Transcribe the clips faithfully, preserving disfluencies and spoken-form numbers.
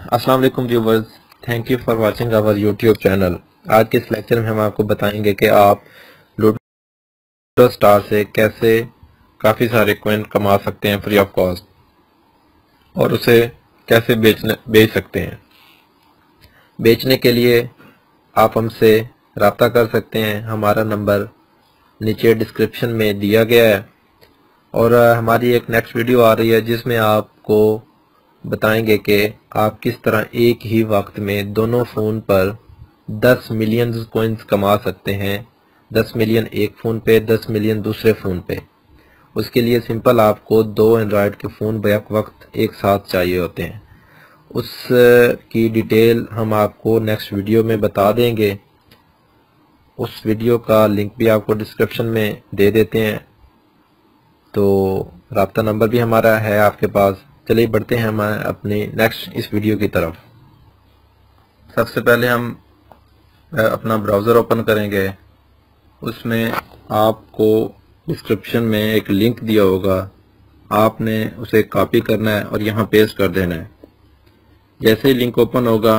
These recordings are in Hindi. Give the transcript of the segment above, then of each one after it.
अस्सलाम वालेकुम viewers, thank you for watching our YouTube channel. आज के इस लेक्चर में हम आपको बताएंगे कि आप लूडो स्टार से कैसे काफ़ी सारे कॉइन कमा सकते हैं फ्री ऑफ कॉस्ट और उसे कैसे बेचने बेच सकते हैं। बेचने के लिए आप हमसे रब्ता कर सकते हैं। हमारा नंबर नीचे डिस्क्रिप्शन में दिया गया है और हमारी एक नेक्स्ट वीडियो आ रही है जिसमें आपको बताएंगे कि आप किस तरह एक ही वक्त में दोनों फ़ोन पर दस मिलियन कॉइन्स कमा सकते हैं। दस मिलियन एक फ़ोन पे, दस मिलियन दूसरे फ़ोन पे। उसके लिए सिंपल आपको दो एंड्रॉयड के फ़ोन बैक वक्त एक साथ चाहिए होते हैं। उस की डिटेल हम आपको नेक्स्ट वीडियो में बता देंगे। उस वीडियो का लिंक भी आपको डिस्क्रिप्शन में दे देते हैं, तो राब्ता नंबर भी हमारा है आपके पास। चलिए बढ़ते हैं हम अपने नेक्स्ट इस वीडियो की तरफ। सबसे पहले हम अपना ब्राउज़र ओपन करेंगे। उसमें आपको डिस्क्रिप्शन में एक लिंक दिया होगा, आपने उसे कॉपी करना है और यहाँ पेस्ट कर देना है। जैसे ही लिंक ओपन होगा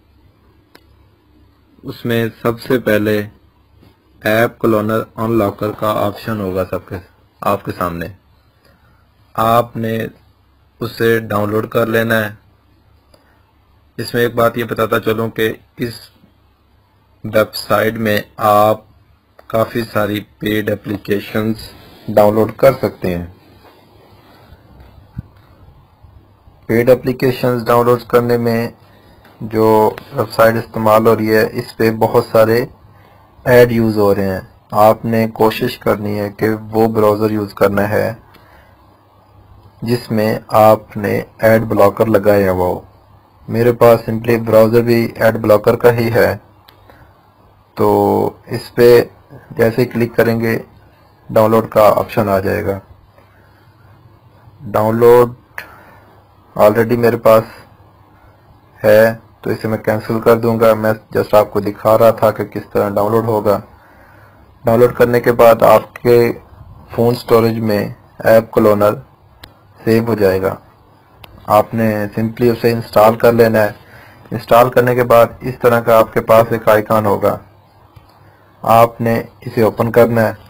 उसमें सबसे पहले ऐप क्लोनर अनलॉकर का ऑप्शन होगा सबके आपके सामने। आपने उसे डाउनलोड कर लेना है। इसमें एक बात ये बताता चलूं कि इस वेबसाइट में आप काफ़ी सारी पेड एप्लीकेशंस डाउनलोड कर सकते हैं। पेड एप्लीकेशंस डाउनलोड करने में जो वेबसाइट इस्तेमाल हो रही है, इस पे बहुत सारे ऐड यूज़ हो रहे हैं। आपने कोशिश करनी है कि वो ब्राउज़र यूज़ करना है जिसमें आपने ऐड ब्लॉकर लगाया हुआ हो। मेरे पास सिंपली ब्राउज़र भी ऐड ब्लॉकर का ही है, तो इस पे जैसे क्लिक करेंगे डाउनलोड का ऑप्शन आ जाएगा। डाउनलोड ऑलरेडी मेरे पास है तो इसे मैं कैंसिल कर दूंगा। मैं जस्ट आपको दिखा रहा था कि किस तरह डाउनलोड होगा। डाउनलोड करने के बाद आपके फ़ोन स्टोरेज में ऐप क्लोनर सेव हो जाएगा। आपने सिंपली उसे इंस्टॉल कर लेना है। इंस्टॉल करने के बाद इस तरह का आपके पास एक आइकॉन होगा, आपने इसे ओपन करना है।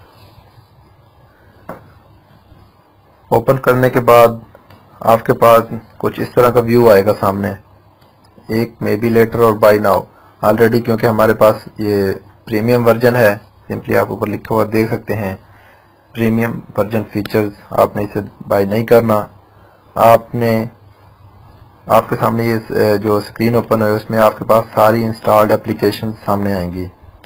ओपन करने के बाद आपके पास कुछ इस तरह का व्यू आएगा सामने, एक मे बी लेटर और बाय नाउ। ऑलरेडी क्योंकि हमारे पास ये प्रीमियम वर्जन है, सिंपली आप ऊपर लिखा हुआ देख सकते हैं प्रीमियम वर्जन फीचर्स। आपने इसे बाय नहीं करना। आपने आपके सामने ये जो स्क्रीन ओपन है उसमें आपके पास सारी इंस्टॉल्ड एप्लीकेशन सामने आएंगी।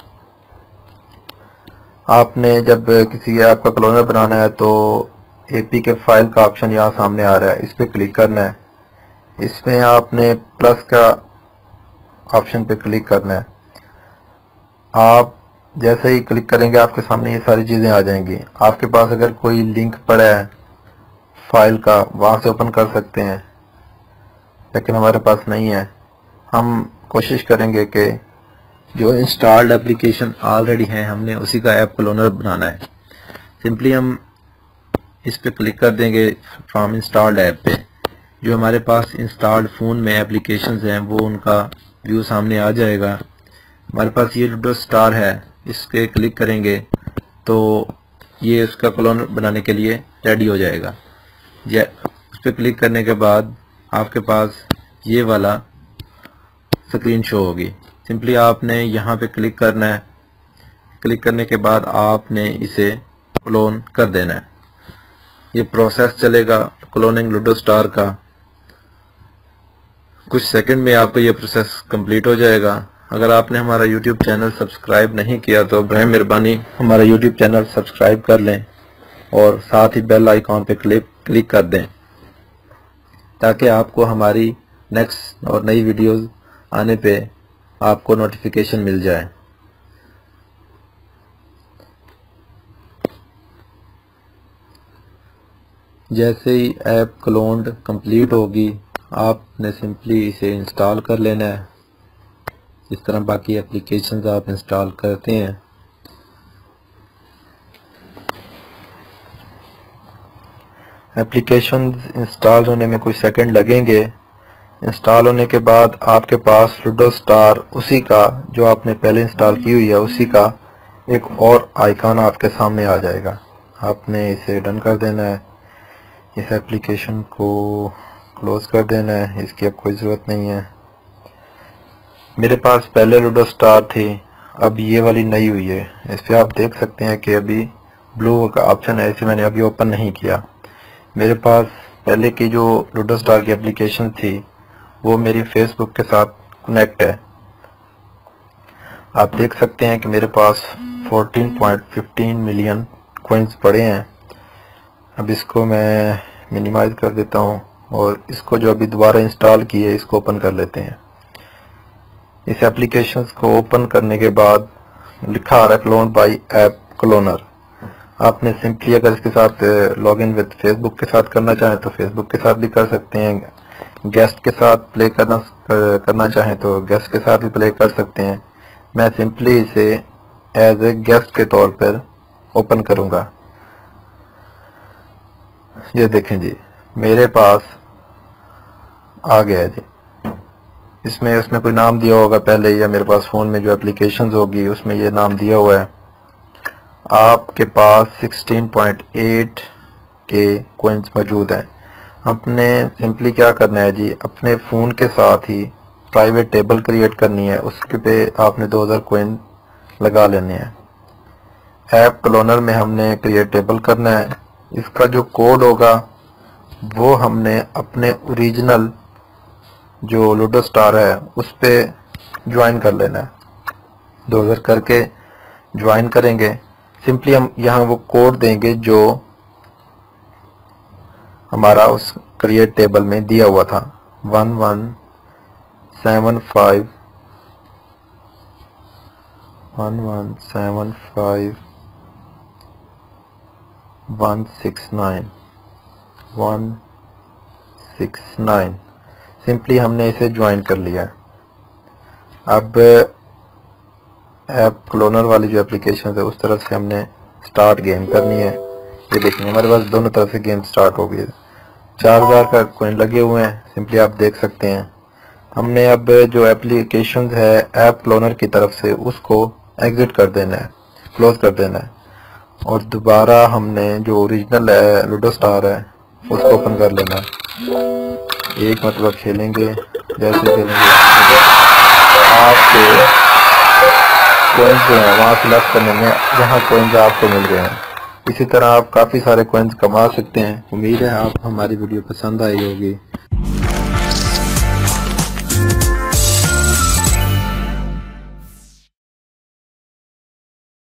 आपने जब किसी ऐप का क्लोनर बनाना है तो एपी के फाइल का ऑप्शन यहाँ सामने आ रहा है, इस पर क्लिक करना है। इसमें आपने प्लस का ऑप्शन पे क्लिक करना है। आप जैसे ही क्लिक करेंगे आपके सामने ये सारी चीज़ें आ जाएंगी। आपके पास अगर कोई लिंक पड़ा है फाइल का, वहाँ से ओपन कर सकते हैं, लेकिन हमारे पास नहीं है। हम कोशिश करेंगे कि जो इंस्टॉल्ड एप्लीकेशन ऑलरेडी हैं हमने उसी का ऐप क्लोनर बनाना है। सिंपली हम इस पे क्लिक कर देंगे फ्रॉम इंस्टॉल्ड ऐप पे। जो हमारे पास इंस्टॉल्ड फ़ोन में एप्लीकेशंस हैं वो उनका व्यू सामने आ जाएगा। हमारे पास ये लूडो स्टार है, इसके क्लिक करेंगे तो ये उसका क्लोनर बनाने के लिए रेडी हो जाएगा। उस पर क्लिक करने के बाद आपके पास ये वाला स्क्रीन शो होगी। सिंपली आपने यहाँ पे क्लिक करना है। क्लिक करने के बाद आपने इसे क्लोन कर देना है। ये प्रोसेस चलेगा क्लोनिंग लूडो स्टार का। कुछ सेकंड में आपको ये प्रोसेस कंप्लीट हो जाएगा। अगर आपने हमारा यूट्यूब चैनल सब्सक्राइब नहीं किया तो बराए मेहरबानी हमारा यूट्यूब चैनल सब्सक्राइब कर लें और साथ ही बेल आइकॉन पे क्लिक क्लिक कर दें ताकि आपको हमारी नेक्स्ट और नई वीडियोस आने पे आपको नोटिफिकेशन मिल जाए। जैसे ही ऐप क्लोन्ड कंप्लीट होगी आपने सिंपली इसे इंस्टॉल कर लेना है। इस तरह बाकी एप्लीकेशंस आप इंस्टॉल करते हैं। एप्लीकेशन इंस्टॉल होने में कुछ सेकंड लगेंगे। इंस्टॉल होने के बाद आपके पास लूडो स्टार उसी का जो आपने पहले इंस्टॉल की हुई है उसी का एक और आइकॉन आपके सामने आ जाएगा। आपने इसे डन कर देना है, इस एप्लीकेशन को क्लोज कर देना है, इसकी अब कोई ज़रूरत नहीं है। मेरे पास पहले लूडो स्टार थी, अब ये वाली नई हुई है। इस पर आप देख सकते हैं कि अभी ब्लू का ऑप्शन है, इसे मैंने अभी ओपन नहीं किया। मेरे पास पहले की जो लूडो स्टार की एप्लीकेशन थी वो मेरी फेसबुक के साथ कनेक्ट है। आप देख सकते हैं कि मेरे पास चौदह पॉइंट एक पाँच मिलियन कॉइन्स पड़े हैं। अब इसको मैं मिनिमाइज कर देता हूं और इसको जो अभी दोबारा इंस्टॉल की है इसको ओपन कर लेते हैं। इस एप्लीकेशन को ओपन करने के बाद लिखा आ रहा है क्लोन बाय ऐप क्लोनर। आपने सिंपली अगर इसके साथ लॉगिन विद फेसबुक के साथ करना चाहें तो फेसबुक के साथ भी कर सकते हैं, गेस्ट के साथ प्ले करना करना चाहें तो गेस्ट के साथ भी प्ले कर सकते हैं। मैं सिंपली इसे एज ए गेस्ट के तौर पर ओपन करूंगा। ये देखें जी, मेरे पास आ गया है जी। इसमें उसने कोई नाम दिया होगा पहले, या मेरे पास फोन में जो एप्लीकेशंस होगी उसमें ये नाम दिया हुआ है। आपके पास सोलह पॉइंट आठ के कॉइन्स मौजूद हैं। आपने सिंपली क्या करना है जी, अपने फ़ोन के साथ ही प्राइवेट टेबल क्रिएट करनी है, उसके पे आपने दो हज़ार कॉइन लगा लेने हैं। ऐप क्लोनर में हमने क्रिएट टेबल करना है। इसका जो कोड होगा वो हमने अपने ओरिजिनल जो लूडो स्टार है उस पे ज्वाइन कर लेना है। दो हज़ार करके ज्वाइन करेंगे। सिंपली हम यहाँ वो कोड देंगे जो हमारा उस क्रिएट टेबल में दिया हुआ था, one one seven five one one seven five one six nine one six nine. Simply हमने इसे ज्वाइन कर लिया। अब ऐप क्लोनर वाली जो एप्लीकेशन है उस तरफ से हमने स्टार्ट गेम करनी है। ये देखिए हमारे पास दोनों तरफ से गेम स्टार्ट हो गई। चार हजार का कॉइन लगे हुए हैं, सिंपली आप देख सकते हैं। हमने अब जो एप्लीकेशन है ऐप क्लोनर की तरफ से उसको एग्जिट कर देना है, क्लोज कर देना है, और दोबारा हमने जो ओरिजिनल है लूडो स्टार है उसको ओपन कर लेना है। एक मतलब खेलेंगे, जैसे खेलेंगे आपके कॉइन्स जो है वहाँ सिलेक्ट करने में जहाँ कॉइन्स आपको मिल रहे हैं। इसी तरह आप काफ़ी सारे कॉइन्स कमा सकते हैं। उम्मीद है आप हमारी वीडियो पसंद आई होगी।